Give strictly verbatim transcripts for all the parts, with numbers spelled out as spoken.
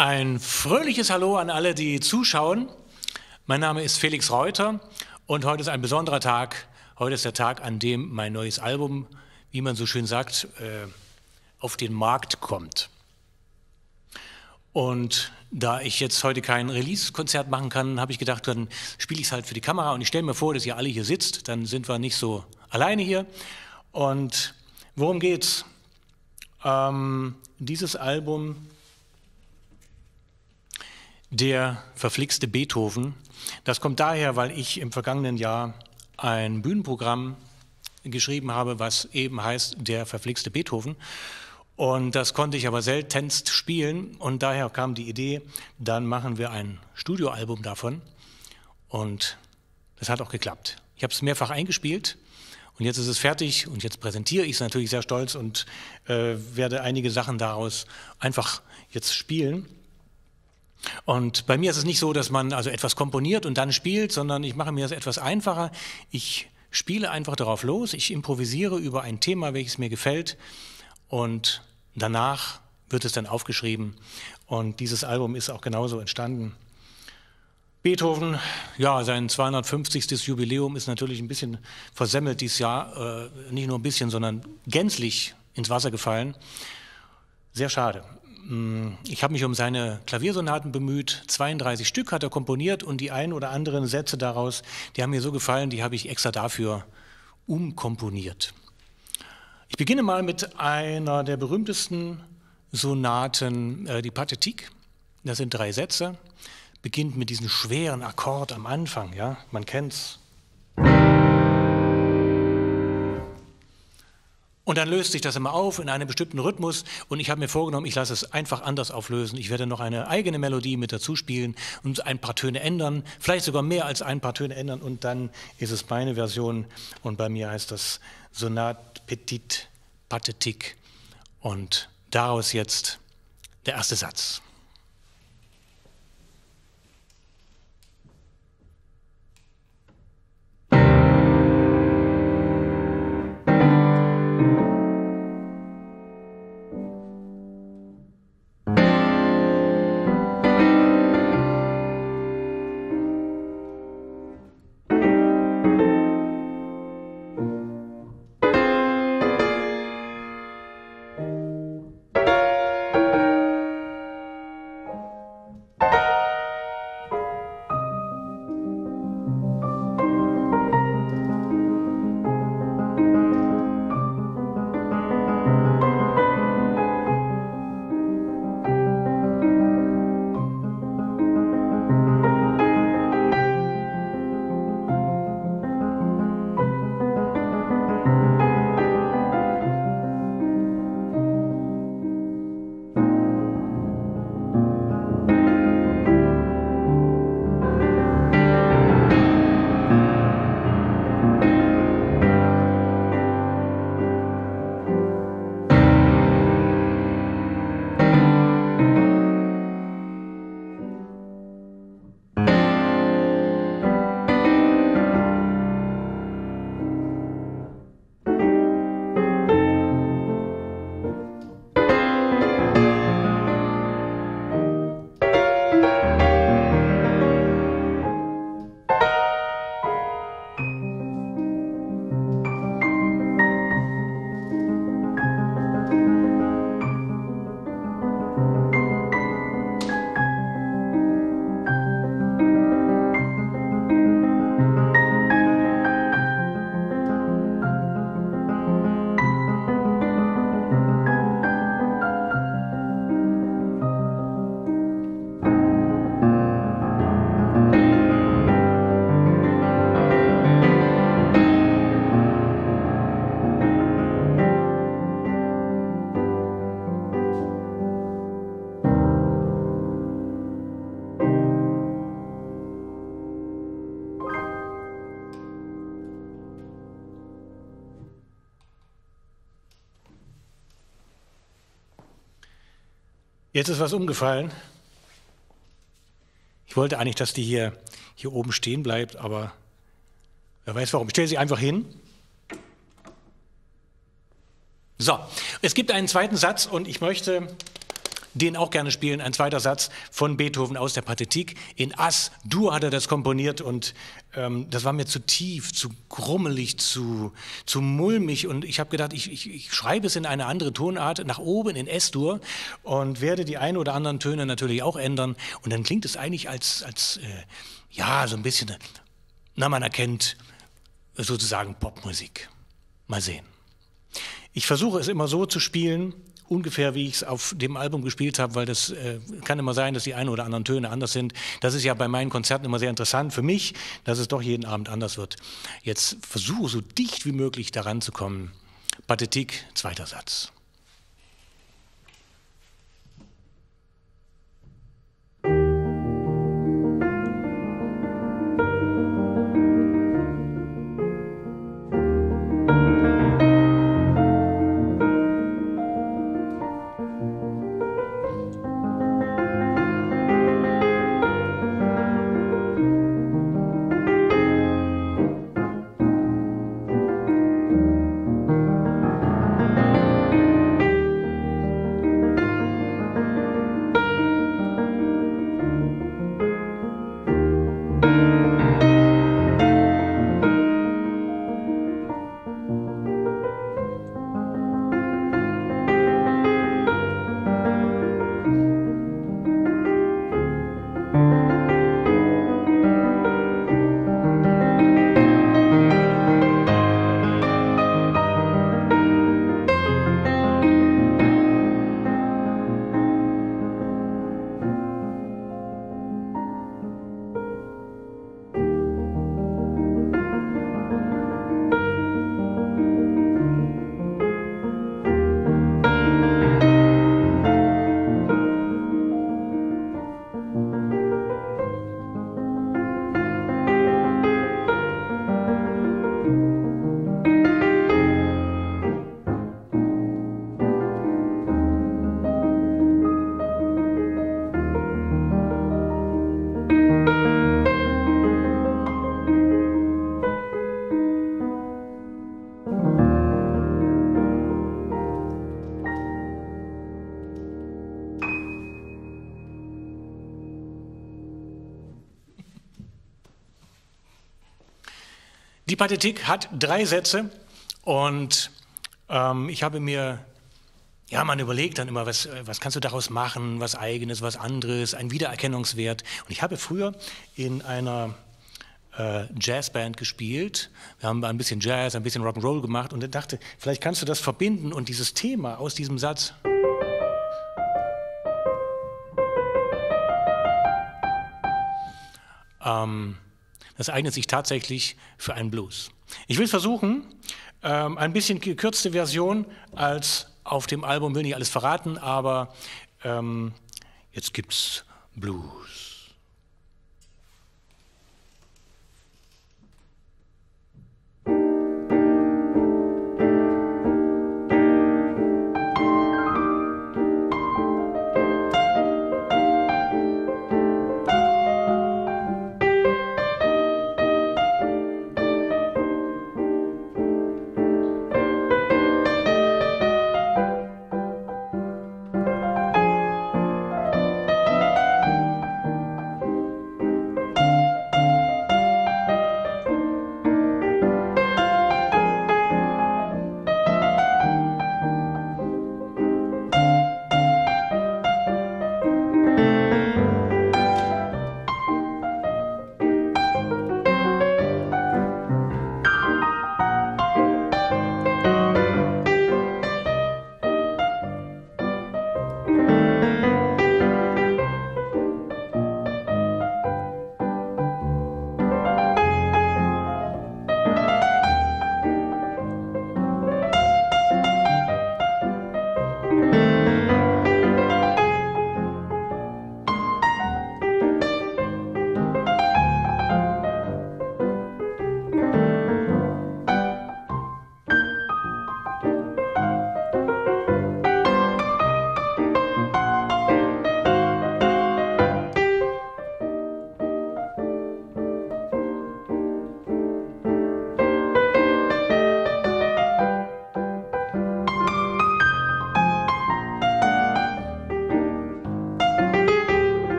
Ein fröhliches Hallo an alle, die zuschauen. Mein Name ist Felix Reuter und heute ist ein besonderer Tag. Heute ist der Tag, an dem mein neues Album, wie man so schön sagt, auf den Markt kommt. Und da ich jetzt heute kein Release-Konzert machen kann, habe ich gedacht, dann spiele ich es halt für die Kamera und ich stelle mir vor, dass ihr alle hier sitzt, dann sind wir nicht so alleine hier. Und worum geht's? Ähm, dieses Album, Der verflixte Beethoven, das kommt daher, weil ich im vergangenen Jahr ein Bühnenprogramm geschrieben habe, was eben heißt Der verflixte Beethoven. Und das konnte ich aber seltenst spielen und daher kam die Idee, dann machen wir ein Studioalbum davon und das hat auch geklappt. Ich habe es mehrfach eingespielt und jetzt ist es fertig und jetzt präsentiere ich es natürlich sehr stolz und äh, werde einige Sachen daraus einfach jetzt spielen. Und bei mir ist es nicht so, dass man also etwas komponiert und dann spielt, sondern ich mache mir das etwas einfacher. Ich spiele einfach darauf los, ich improvisiere über ein Thema, welches mir gefällt und danach wird es dann aufgeschrieben und dieses Album ist auch genauso entstanden. Beethoven, ja, sein zweihundertfünfzigstes Jubiläum ist natürlich ein bisschen versemmelt dieses Jahr, äh, nicht nur ein bisschen, sondern gänzlich ins Wasser gefallen. Sehr schade. Ich habe mich um seine Klaviersonaten bemüht, zweiunddreißig Stück hat er komponiert und die ein oder anderen Sätze daraus, die haben mir so gefallen, die habe ich extra dafür umkomponiert. Ich beginne mal mit einer der berühmtesten Sonaten, äh, die Pathétique. Das sind drei Sätze, beginnt mit diesem schweren Akkord am Anfang, ja, man kennt's. Und dann löst sich das immer auf in einem bestimmten Rhythmus und ich habe mir vorgenommen, ich lasse es einfach anders auflösen. Ich werde noch eine eigene Melodie mit dazu spielen und ein paar Töne ändern, vielleicht sogar mehr als ein paar Töne ändern und dann ist es meine Version und bei mir heißt das Sonate Petite Pathétique und daraus jetzt der erste Satz. Jetzt ist was umgefallen. Ich wollte eigentlich, dass die hier, hier oben stehen bleibt, aber wer weiß warum. Ich stelle sie einfach hin. So, es gibt einen zweiten Satz und ich möchte den auch gerne spielen. Ein zweiter Satz von Beethoven aus der Pathetik. In As-Dur hat er das komponiert und ähm, das war mir zu tief, zu grummelig, zu, zu mulmig. Und ich habe gedacht, ich, ich, ich schreibe es in eine andere Tonart, nach oben in Es-Dur und werde die ein oder anderen Töne natürlich auch ändern. Und dann klingt es eigentlich als, als äh, ja, so ein bisschen, na, man erkennt sozusagen Popmusik. Mal sehen. Ich versuche es immer so zu spielen, ungefähr wie ich es auf dem Album gespielt habe, weil das äh, kann immer sein, dass die ein oder anderen Töne anders sind. Das ist ja bei meinen Konzerten immer sehr interessant für mich, dass es doch jeden Abend anders wird. Jetzt versuche so dicht wie möglich daran zu kommen. Pathetik, zweiter Satz. Die Pathetik hat drei Sätze und ähm, ich habe mir, ja, man überlegt dann immer, was, was kannst du daraus machen, was Eigenes, was anderes, ein Wiedererkennungswert. Und ich habe früher in einer äh, Jazzband gespielt, wir haben ein bisschen Jazz, ein bisschen Rock'n'Roll gemacht und ich dachte, vielleicht kannst du das verbinden und dieses Thema aus diesem Satz ähm, das eignet sich tatsächlich für einen Blues. Ich will versuchen, ähm, ein bisschen gekürzte Version als auf dem Album, will nicht alles verraten, aber ähm, jetzt gibt's Blues.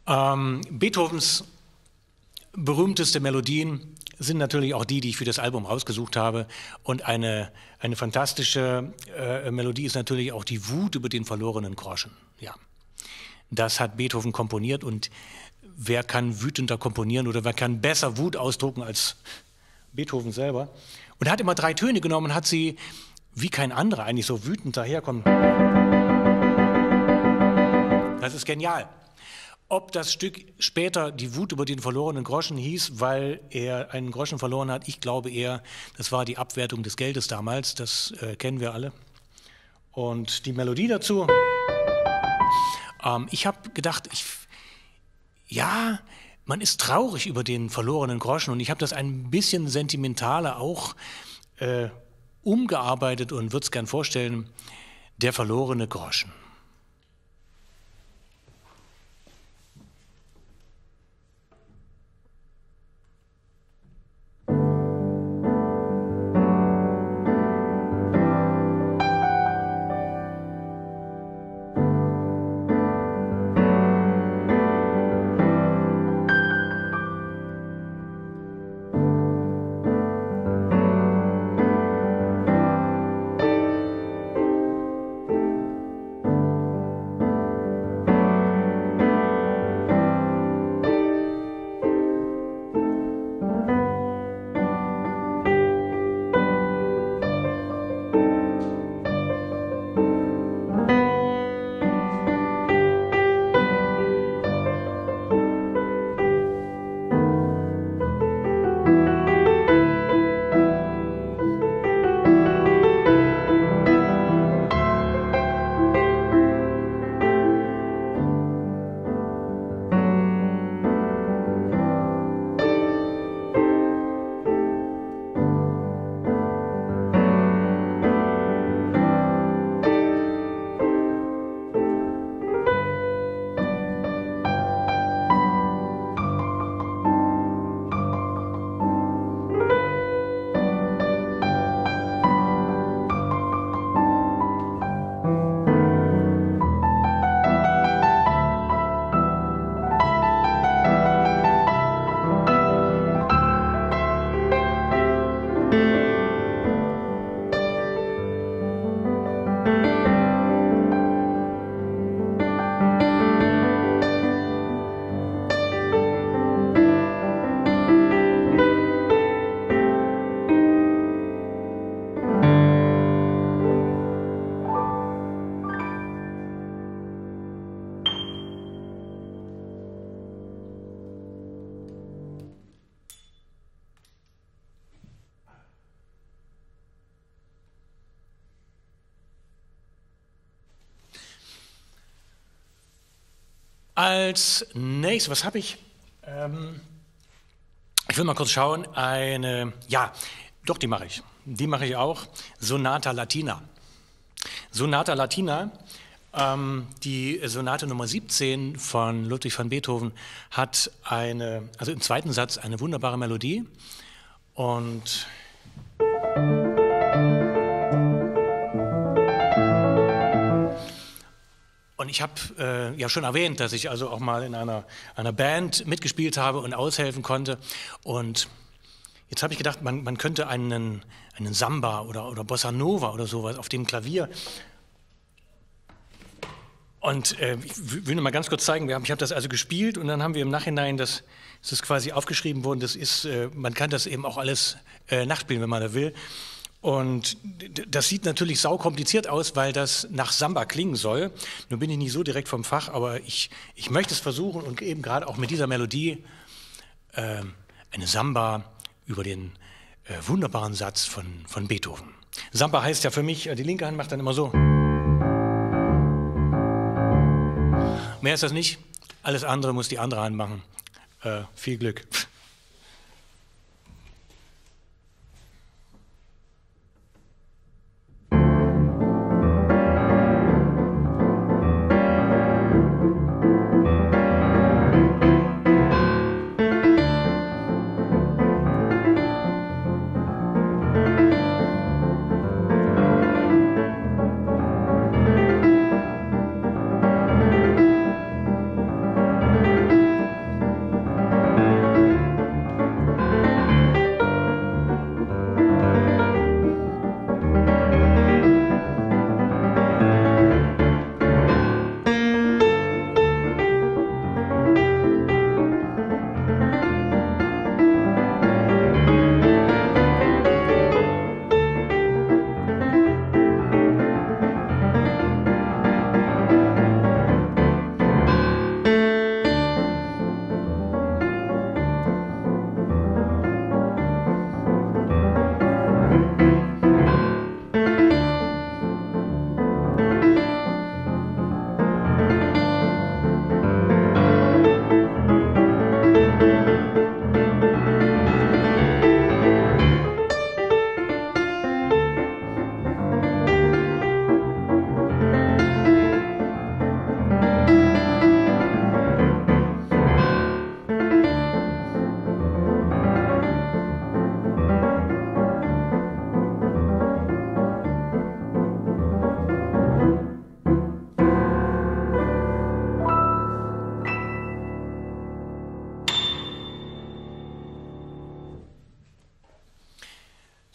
Ähm, Beethovens berühmteste Melodien sind natürlich auch die, die ich für das Album rausgesucht habe. Und eine, eine fantastische äh, Melodie ist natürlich auch die Wut über den verlorenen Groschen. Ja. Das hat Beethoven komponiert, und wer kann wütender komponieren oder wer kann besser Wut ausdrucken als Beethoven selber? Und er hat immer drei Töne genommen und hat sie, wie kein anderer eigentlich, so wütend daherkommen. Das ist genial. Ob das Stück später die Wut über den verlorenen Groschen hieß, weil er einen Groschen verloren hat, ich glaube eher, das war die Abwertung des Geldes damals, das äh, kennen wir alle. Und die Melodie dazu, ähm, ich habe gedacht, ich, ja, man ist traurig über den verlorenen Groschen, und ich habe das ein bisschen sentimentaler auch äh, umgearbeitet und würde es gern vorstellen, der verlorene Groschen. Als nächstes, was habe ich? Ähm, ich will mal kurz schauen. Eine, ja, doch, die mache ich. Die mache ich auch. Sonata Latina. Sonata Latina, ähm, die Sonate Nummer siebzehn von Ludwig van Beethoven, hat eine, also im zweiten Satz eine wunderbare Melodie. Und Und ich habe äh, ja schon erwähnt, dass ich also auch mal in einer, einer Band mitgespielt habe und aushelfen konnte. Und jetzt habe ich gedacht, man, man könnte einen, einen Samba oder, oder Bossa Nova oder sowas auf dem Klavier. Und äh, ich will nur mal ganz kurz zeigen, wir haben, ich habe das also gespielt, und dann haben wir im Nachhinein, das, das ist quasi aufgeschrieben worden, das ist, äh, man kann das eben auch alles äh, nachspielen, wenn man da will. Und das sieht natürlich saukompliziert aus, weil das nach Samba klingen soll. Nun bin ich nicht so direkt vom Fach, aber ich, ich möchte es versuchen und eben gerade auch mit dieser Melodie äh, eine Samba über den äh, wunderbaren Satz von, von Beethoven. Samba heißt ja für mich, die linke Hand macht dann immer so. Mehr ist das nicht. Alles andere muss die andere Hand machen. Äh, viel Glück.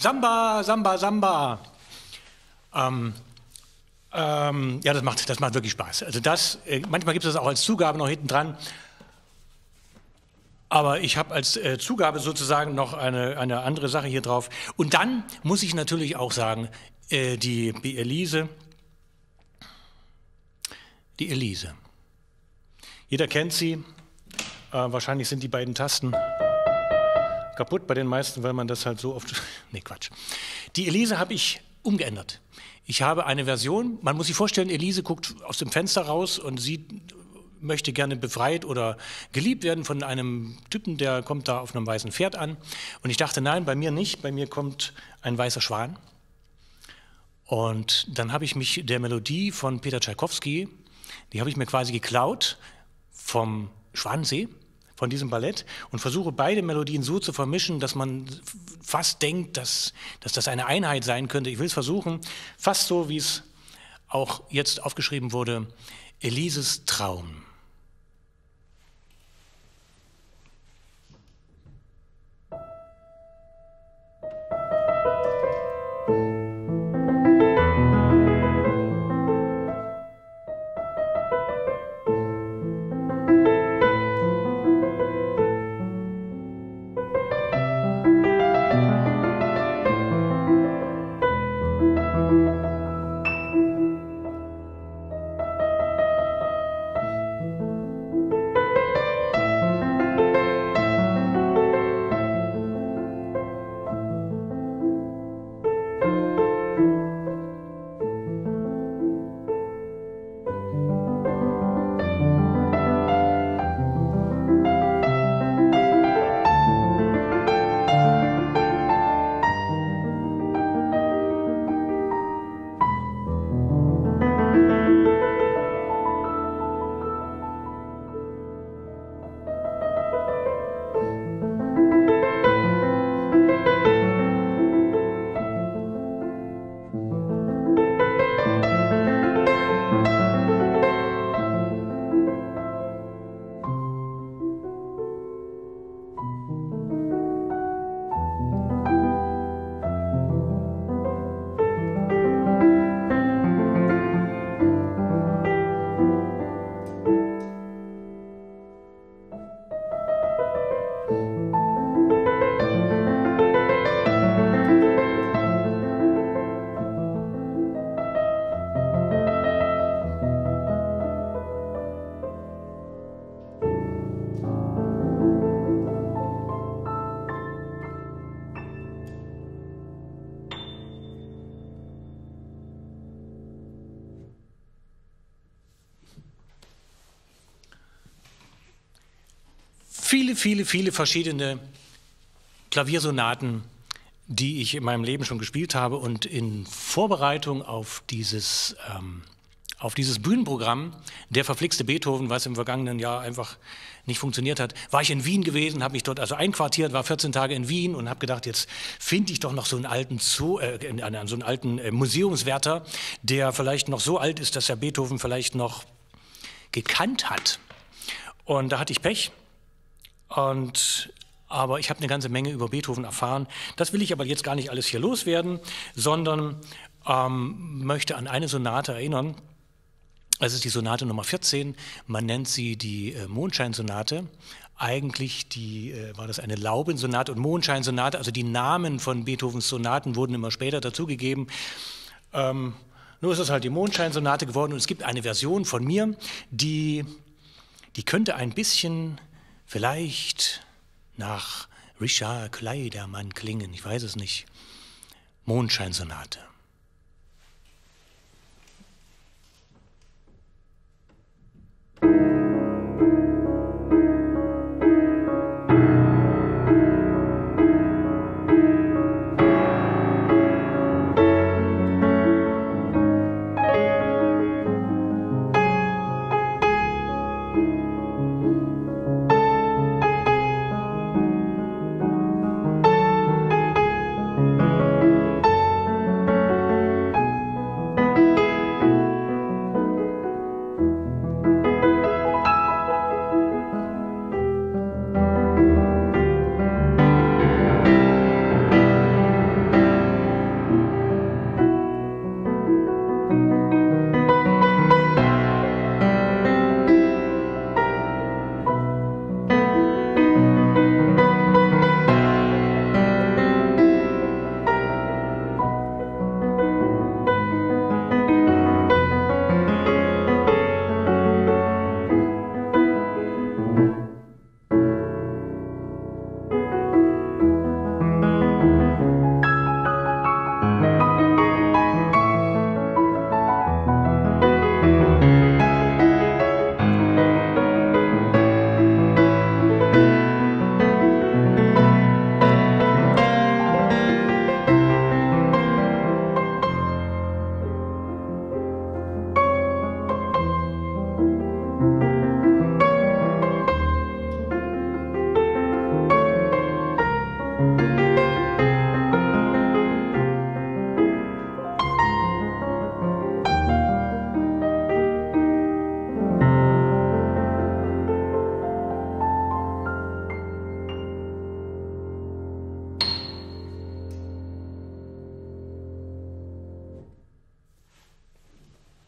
Samba, Samba, Samba. Ähm, ähm, ja, das macht, das macht wirklich Spaß. Also das, äh, manchmal gibt es das auch als Zugabe noch hinten dran. Aber ich habe als äh, Zugabe sozusagen noch eine, eine andere Sache hier drauf. Und dann muss ich natürlich auch sagen, äh, die, die Elise, die Elise. Jeder kennt sie. Äh, wahrscheinlich sind die beiden Tasten kaputt bei den meisten, weil man das halt so oft... Nee, Quatsch. Die Elise habe ich umgeändert. Ich habe eine Version, man muss sich vorstellen, Elise guckt aus dem Fenster raus und sieht, möchte gerne befreit oder geliebt werden von einem Typen, der kommt da auf einem weißen Pferd an. Und ich dachte, nein, bei mir nicht, bei mir kommt ein weißer Schwan. Und dann habe ich mich der Melodie von Peter Tschaikowski, die habe ich mir quasi geklaut vom Schwanensee, von diesem Ballett, und versuche beide Melodien so zu vermischen, dass man fast denkt, dass, dass das eine Einheit sein könnte. Ich will es versuchen, fast so, wie es auch jetzt aufgeschrieben wurde, Elises Traum. Viele, viele, viele verschiedene Klaviersonaten, die ich in meinem Leben schon gespielt habe, und in Vorbereitung auf dieses, ähm, auf dieses Bühnenprogramm, der verflixte Beethoven, was im vergangenen Jahr einfach nicht funktioniert hat, war ich in Wien gewesen, habe mich dort also einquartiert, war vierzehn Tage in Wien und habe gedacht, jetzt finde ich doch noch so einen alten, Zoo, äh, so einen alten äh, Museumswärter, der vielleicht noch so alt ist, dass er Beethoven vielleicht noch gekannt hat. Und da hatte ich Pech. Und, aber ich habe eine ganze Menge über Beethoven erfahren. Das will ich aber jetzt gar nicht alles hier loswerden, sondern ähm, möchte an eine Sonate erinnern. Es ist die Sonate Nummer vierzehn. Man nennt sie die äh, Mondscheinsonate. Eigentlich die, äh, war das eine Laubensonate und Mondscheinsonate. Also die Namen von Beethovens Sonaten wurden immer später dazugegeben. Ähm, nur ist es halt die Mondscheinsonate geworden. Und es gibt eine Version von mir, die, die könnte ein bisschen... vielleicht nach Richard Kleidermann klingen, ich weiß es nicht. Mondscheinsonate.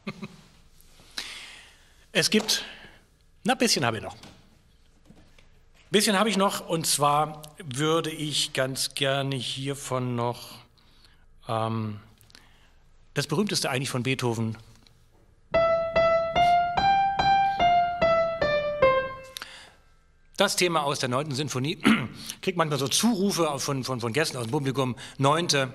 Es gibt, na, ein bisschen habe ich noch. Ein bisschen habe ich noch, und zwar würde ich ganz gerne hiervon noch ähm, das berühmteste eigentlich von Beethoven. Das Thema aus der neunten Sinfonie, kriegt manchmal so Zurufe von, von, von Gästen aus dem Publikum, neunte.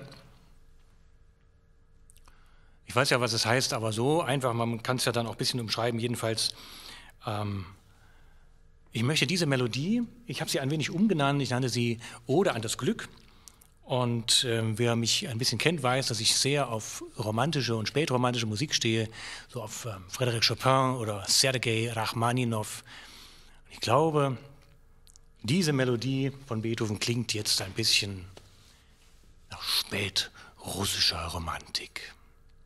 Ich weiß ja, was es heißt, aber so einfach, man kann es ja dann auch ein bisschen umschreiben, jedenfalls. Ähm, ich möchte diese Melodie, ich habe sie ein wenig umgenannt, ich nannte sie Ode an das Glück. Und äh, wer mich ein bisschen kennt, weiß, dass ich sehr auf romantische und spätromantische Musik stehe, so auf ähm, Frédéric Chopin oder Sergei Rachmaninow. Ich glaube, diese Melodie von Beethoven klingt jetzt ein bisschen nach spätrussischer Romantik.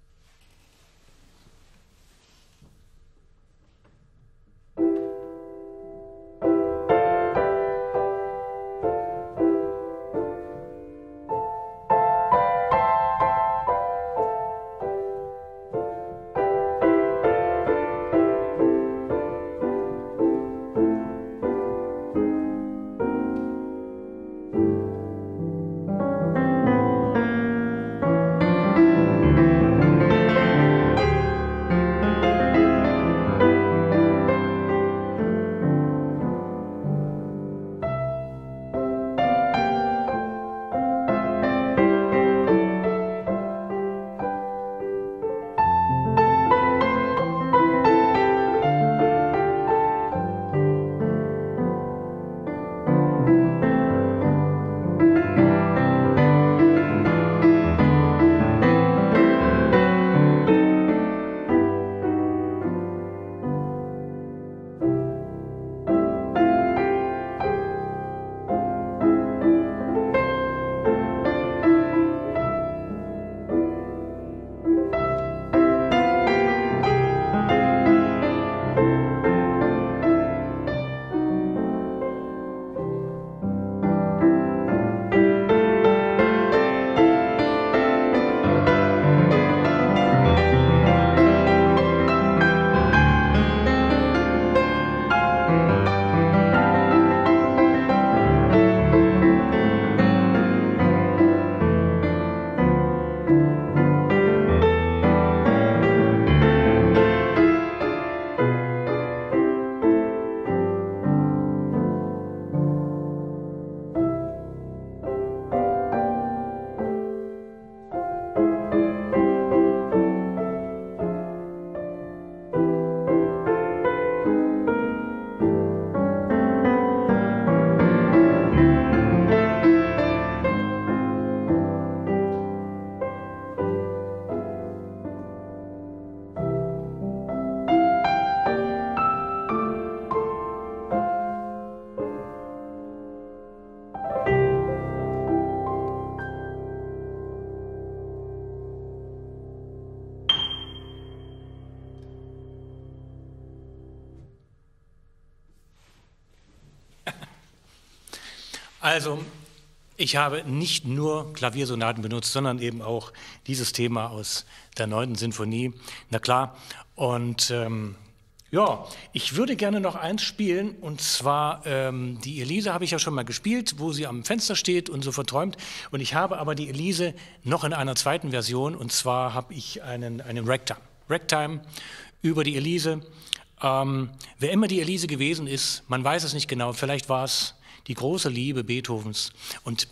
Also, ich habe nicht nur Klaviersonaten benutzt, sondern eben auch dieses Thema aus der neunten Sinfonie. Na klar, und ähm, ja, ich würde gerne noch eins spielen, und zwar ähm, die Elise habe ich ja schon mal gespielt, wo sie am Fenster steht und so verträumt. Und ich habe aber die Elise noch in einer zweiten Version, und zwar habe ich einen, einen Ragtime. Ragtime über die Elise. Ähm, wer immer die Elise gewesen ist, man weiß es nicht genau, vielleicht war es die große Liebe Beethovens. Und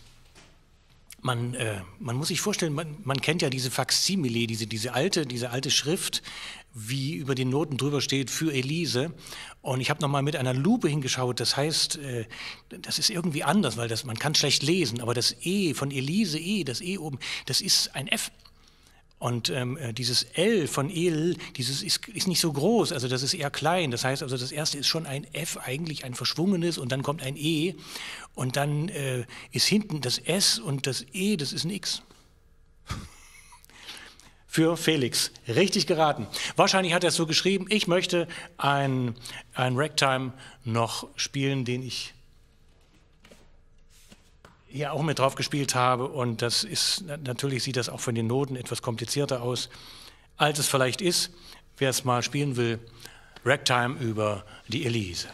man, äh, man muss sich vorstellen, man, man kennt ja diese Faksimile, diese, diese, alte, diese alte Schrift, wie über den Noten drüber steht, für Elise. Und ich habe nochmal mit einer Lupe hingeschaut, das heißt, äh, das ist irgendwie anders, weil das, man kann schlecht lesen, aber das E von Elise, E, das E oben, das ist ein F. Und ähm, dieses L von El, dieses ist, ist nicht so groß, also das ist eher klein. Das heißt also, das erste ist schon ein F, eigentlich ein verschwungenes, und dann kommt ein E, und dann äh, ist hinten das S und das E, das ist ein X. Für Felix. Richtig geraten. Wahrscheinlich hat er es so geschrieben, ich möchte ein, ein Ragtime noch spielen, den ich hier auch mit drauf gespielt habe, und das ist, natürlich sieht das auch von den Noten etwas komplizierter aus, als es vielleicht ist. Wer es mal spielen will, Ragtime über die Elise.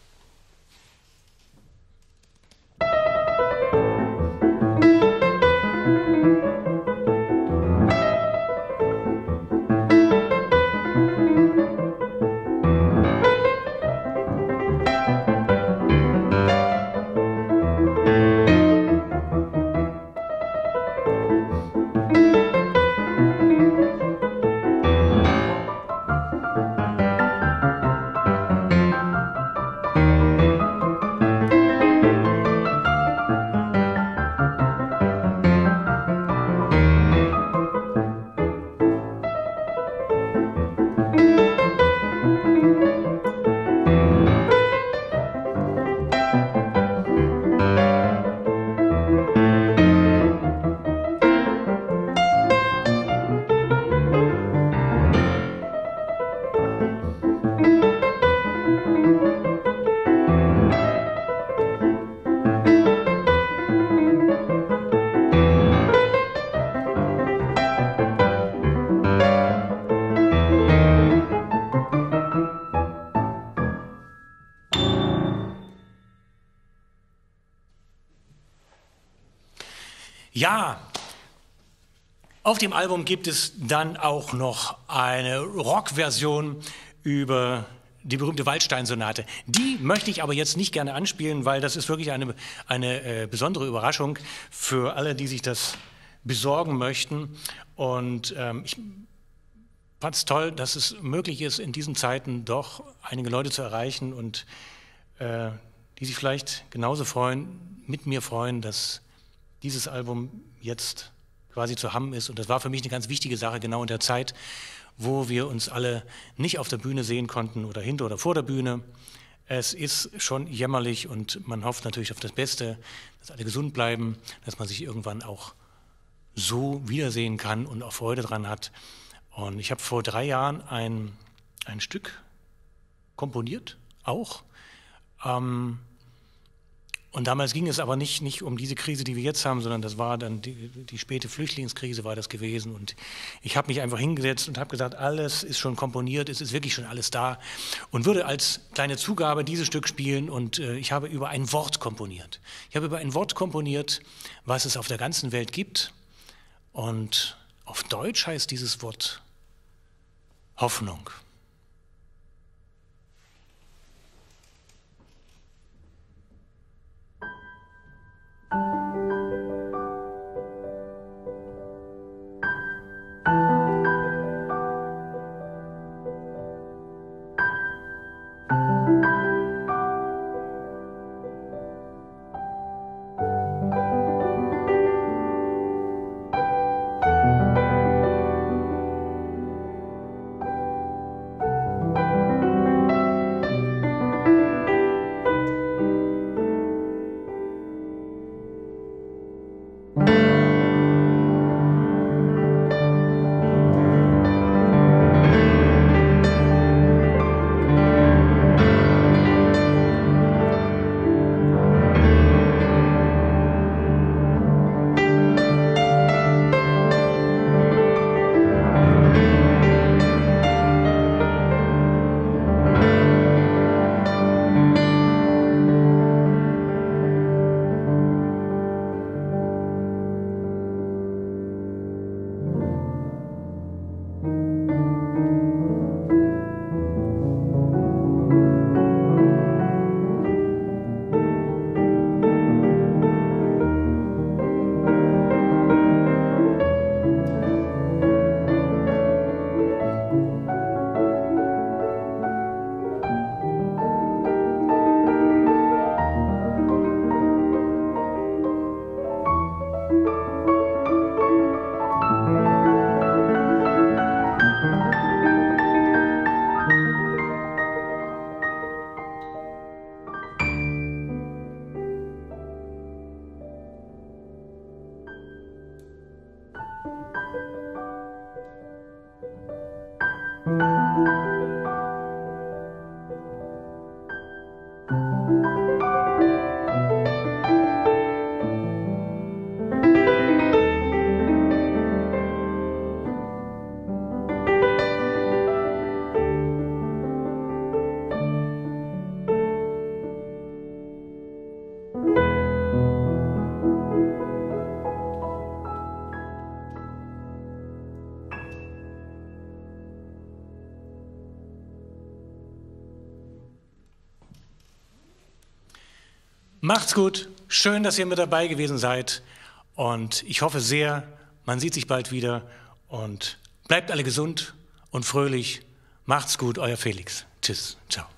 Ja, auf dem Album gibt es dann auch noch eine Rock-Version über die berühmte Waldstein-Sonate. Die möchte ich aber jetzt nicht gerne anspielen, weil das ist wirklich eine, eine äh, besondere Überraschung für alle, die sich das besorgen möchten. Und ähm, ich fand es toll, dass es möglich ist, in diesen Zeiten doch einige Leute zu erreichen und äh, die sich vielleicht genauso freuen, mit mir freuen, dass dieses Album jetzt quasi zu haben ist. Und das war für mich eine ganz wichtige Sache, genau in der Zeit, wo wir uns alle nicht auf der Bühne sehen konnten oder hinter oder vor der Bühne. Es ist schon jämmerlich und man hofft natürlich auf das Beste, dass alle gesund bleiben, dass man sich irgendwann auch so wiedersehen kann und auch Freude dran hat. Und ich habe vor drei Jahren ein, ein Stück komponiert, auch. Ähm, Und damals ging es aber nicht, nicht um diese Krise, die wir jetzt haben, sondern das war dann die, die späte Flüchtlingskrise war das gewesen. Und ich habe mich einfach hingesetzt und habe gesagt, alles ist schon komponiert, es ist wirklich schon alles da und würde als kleine Zugabe dieses Stück spielen. Und äh, ich habe über ein Wort komponiert. Ich habe über ein Wort komponiert, was es auf der ganzen Welt gibt. Und auf Deutsch heißt dieses Wort Hoffnung. Macht's gut, schön, dass ihr mit dabei gewesen seid und ich hoffe sehr, man sieht sich bald wieder und bleibt alle gesund und fröhlich. Macht's gut, euer Felix. Tschüss, ciao.